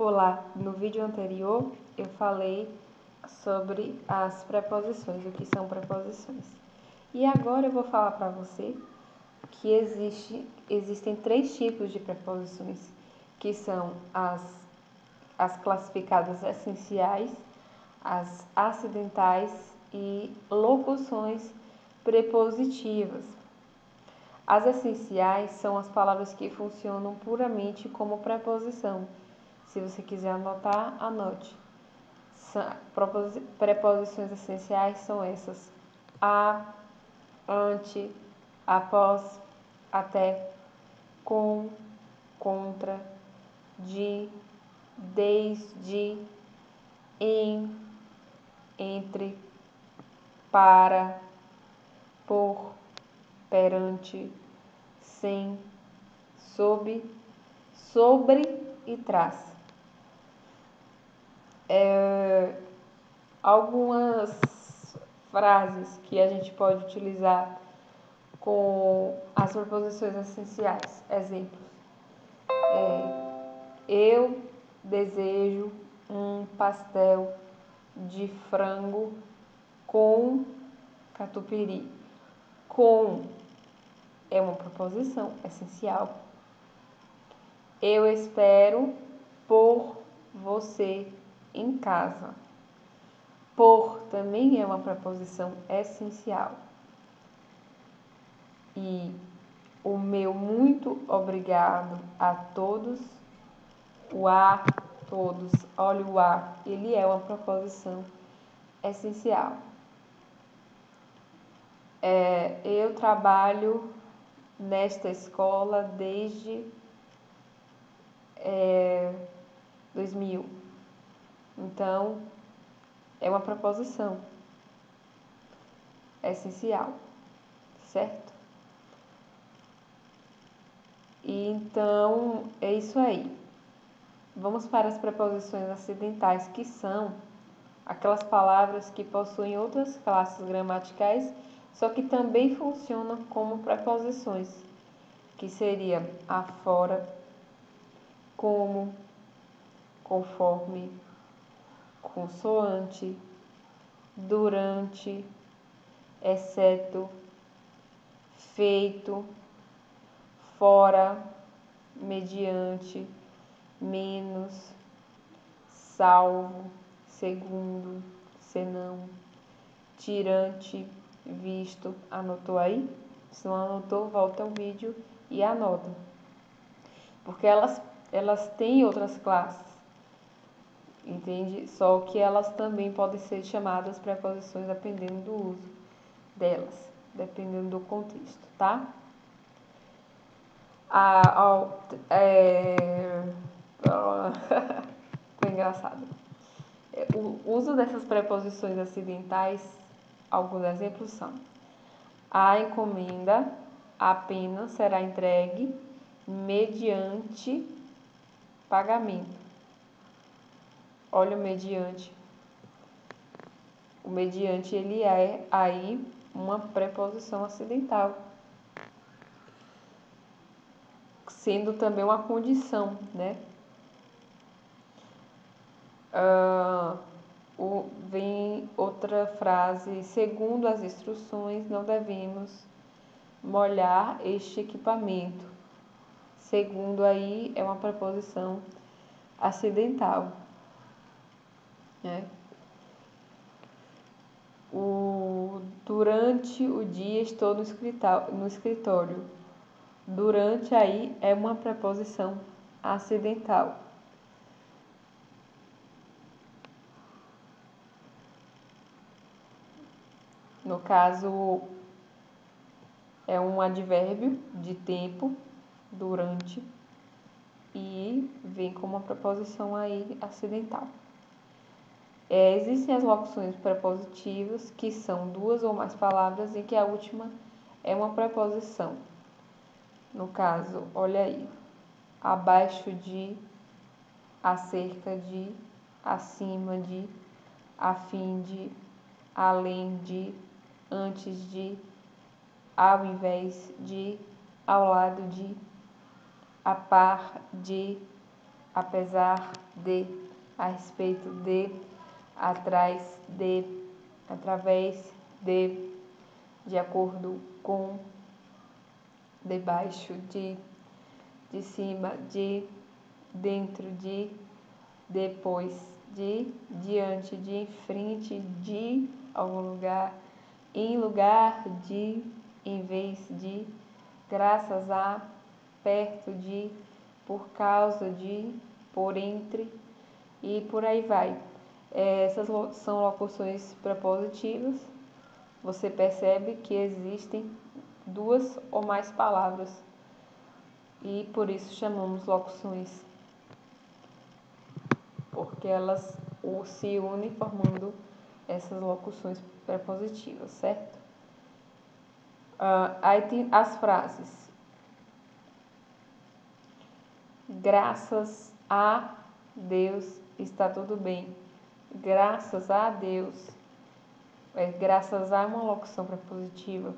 Olá, no vídeo anterior eu falei sobre as preposições, o que são preposições. E agora eu vou falar para você que existem 3 tipos de preposições, que são as classificadas essenciais, as acidentais e locuções prepositivas. As essenciais são as palavras que funcionam puramente como preposição. Se você quiser anotar, anote. Preposições essenciais são essas: a, ante, após, até, com, contra, de, desde, em, entre, para, por, perante, sem, sob, sobre e tras. Algumas frases que a gente pode utilizar com as preposições essenciais. Exemplos: eu desejo um pastel de frango com catupiry. Com é uma preposição essencial. Eu espero por você em casa. Por também é uma preposição essencial. E o meu muito obrigado a todos. O a todos, olha o a, ele é uma preposição essencial. Eu trabalho nesta escola desde 2000. Então, é uma preposição essencial, certo? E então, é isso aí. Vamos para as preposições acidentais, que são aquelas palavras que possuem outras classes gramaticais, só que também funcionam como preposições, que seria afora, como, conforme, consoante, durante, exceto, feito, fora, mediante, menos, salvo, segundo, senão, tirante, visto. Anotou aí? Se não anotou, volta ao vídeo e anota. Porque elas têm outras classes, entende? Só que elas também podem ser chamadas preposições dependendo do uso delas, dependendo do contexto, tá? Foi engraçado. O uso dessas preposições acidentais, alguns exemplos são: a encomenda apenas será entregue mediante pagamento. Olha o mediante. O mediante, ele é aí uma preposição acidental, sendo também uma condição, né? Vem outra frase: segundo as instruções, não devemos molhar este equipamento. Segundo aí é uma preposição acidental, né? Durante o dia estou no escritório. Durante aí é uma preposição acidental. No caso, é um advérbio de tempo, durante, e vem como uma preposição aí acidental. Existem as locuções prepositivas, que são 2 ou mais palavras em que a última é uma preposição. No caso, olha aí: abaixo de, acerca de, acima de, a fim de, além de, antes de, ao invés de, ao lado de, a par de, apesar de, a respeito de, atrás de, através de acordo com, debaixo de cima de, dentro de, depois de, diante de, em frente de, algum lugar, em lugar de, em vez de, graças a, perto de, por causa de, por entre e por aí vai. Essas são locuções prepositivas. Você percebe que existem duas ou mais palavras e por isso chamamos locuções, porque elas se unem formando essas locuções prepositivas, certo? Aí tem as frases. Graças a Deus está tudo bem. Graças a Deus. Graças a uma locução prepositiva.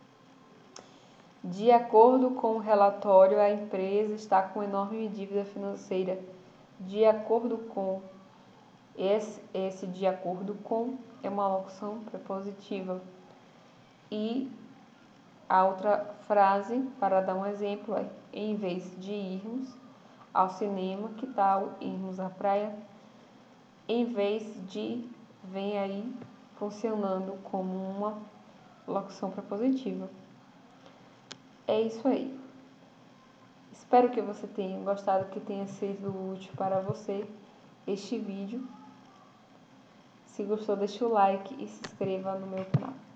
De acordo com o relatório, a empresa está com enorme dívida financeira. De acordo com. Esse de acordo com é uma locução prepositiva. E a outra frase, para dar um exemplo, é: em vez de irmos ao cinema, que tal irmos à praia? Em vez de, vem aí funcionando como uma locução prepositiva. É isso aí. Espero que você tenha gostado, que tenha sido útil para você este vídeo. Se gostou, deixa o like e se inscreva no meu canal.